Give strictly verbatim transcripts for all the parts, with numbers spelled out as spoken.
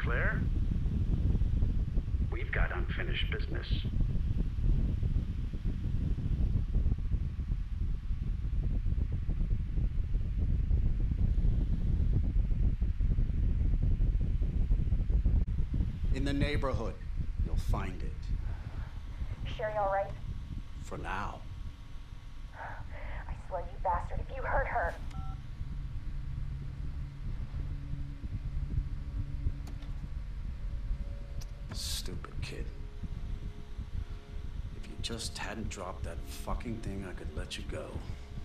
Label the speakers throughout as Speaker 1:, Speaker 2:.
Speaker 1: Claire? We've got unfinished business.
Speaker 2: In the neighborhood, you'll find it.
Speaker 3: Sherry all right?
Speaker 2: For now.
Speaker 3: I swear, you bastard, if you hurt her...
Speaker 2: Stupid kid. If you just hadn't dropped that fucking thing, I could let you go.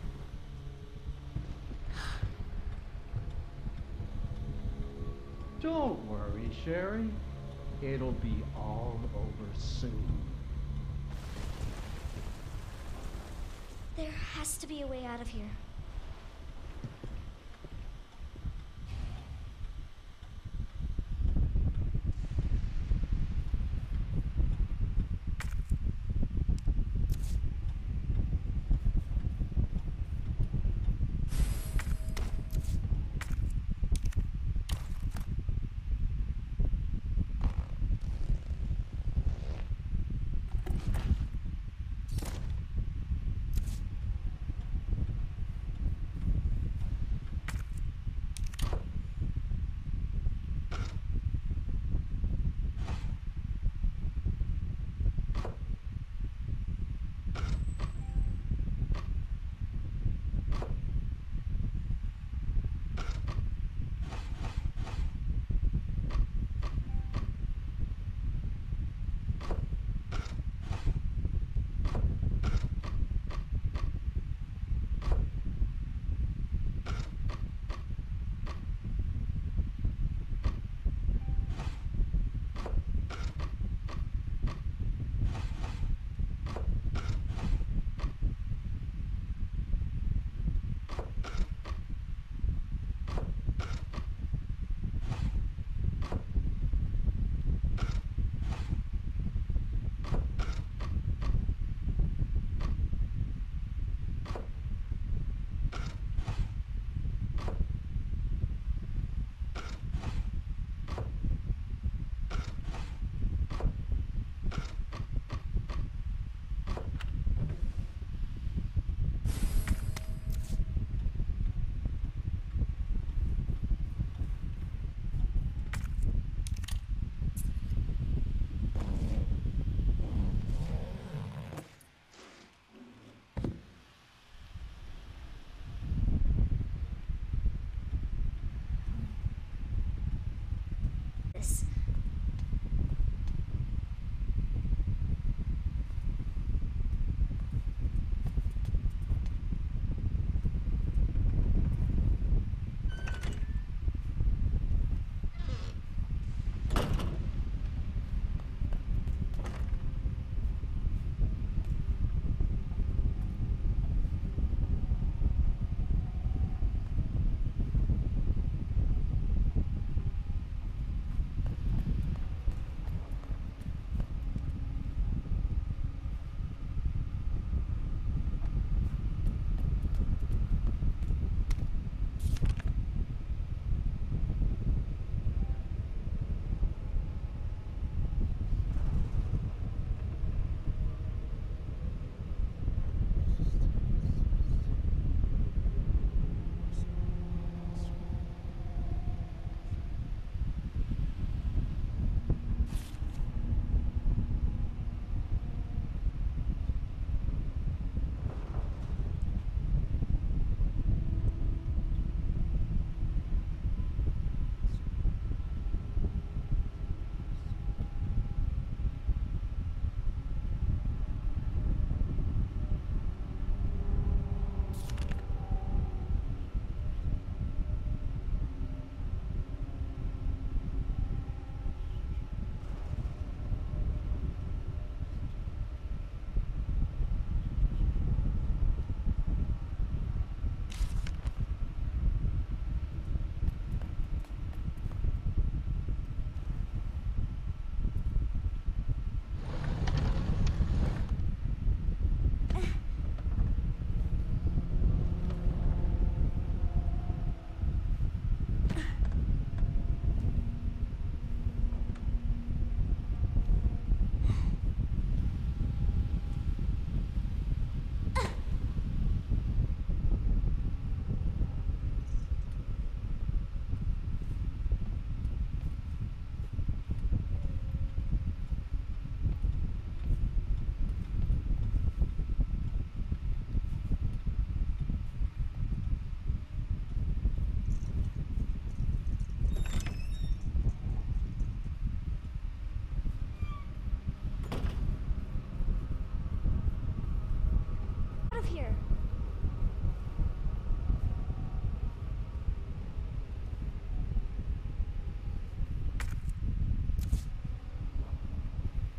Speaker 4: Don't worry, Sherry. It'll be all over soon.
Speaker 5: There has to be a way out of here.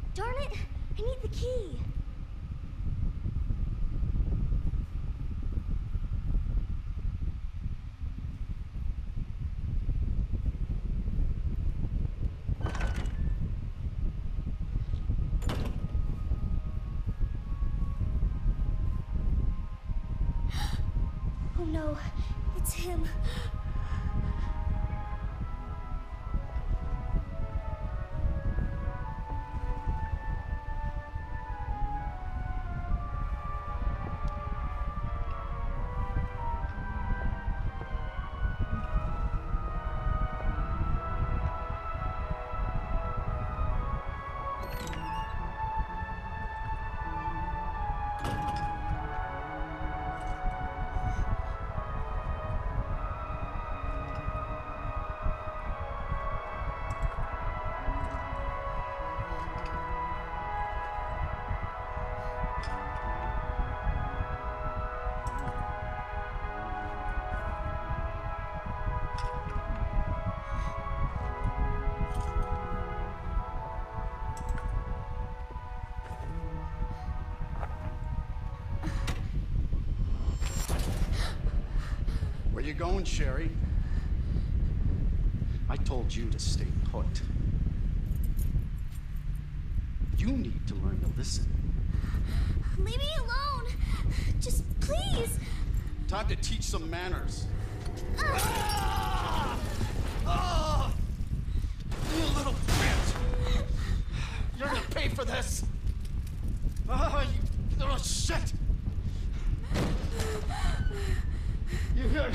Speaker 5: Darn it! I need the key. Oh no, it's him.
Speaker 2: Where you going, Sherry? I told you to stay put. You need to learn to listen.
Speaker 5: Leave me alone. Just please.
Speaker 2: Time to teach some manners.
Speaker 5: Uh.
Speaker 2: Ah! Ah! You little bitch! You're gonna pay for this! Ah, you little shit! You hear?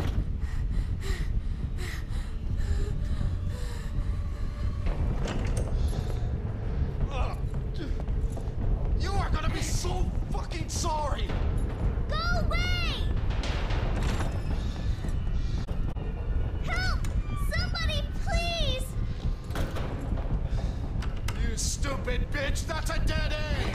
Speaker 2: Uh. You are gonna be so fucking sorry!
Speaker 5: Go away! Help! Somebody, please!
Speaker 2: You stupid bitch! That's a dead end!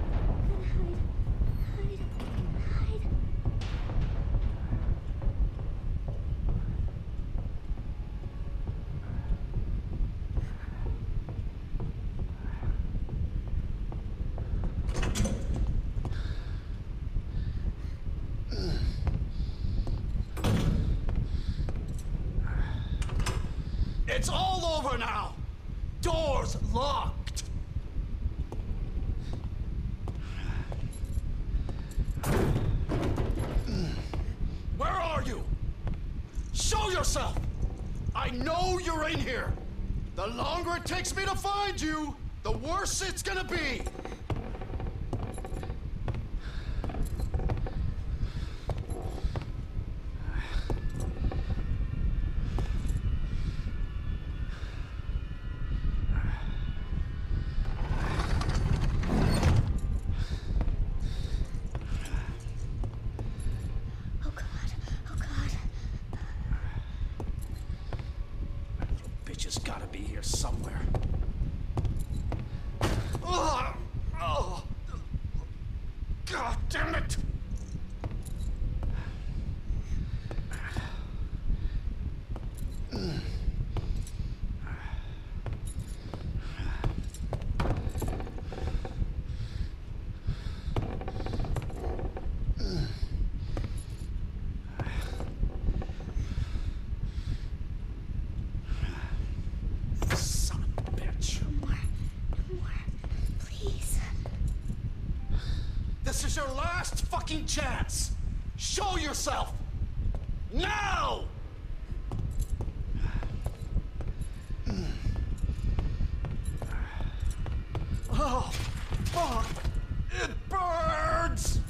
Speaker 2: It's all over now! Doors locked! Where are you? Show yourself! I know you're in here! The longer it takes me to find you, the worse it's gonna be! Bitch has gotta be here somewhere. Oh, oh. God damn it! This is your last fucking chance! Show yourself! Now! Oh, fuck! It burns!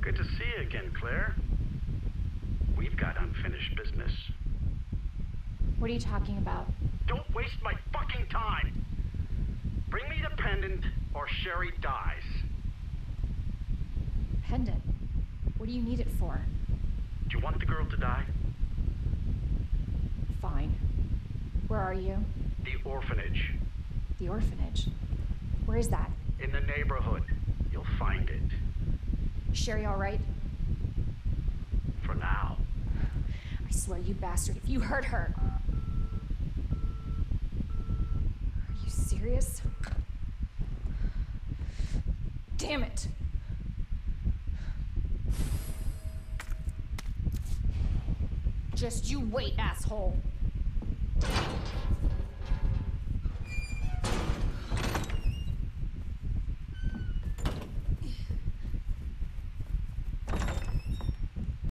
Speaker 1: Good to see you again, Claire. We've got unfinished business.
Speaker 6: What are you talking about?
Speaker 1: Don't waste my fucking time! Bring me the pendant, or Sherry dies.
Speaker 6: Pendant? What do you need it for?
Speaker 1: Do you want the girl to die?
Speaker 6: Fine. Where are you?
Speaker 1: The orphanage.
Speaker 6: The orphanage? Where is that?
Speaker 1: In the neighborhood. You'll find it.
Speaker 6: Sherry all right?
Speaker 1: For now.
Speaker 6: I swear, you bastard, if you hurt her... Are you serious? Damn it! Just you wait, asshole!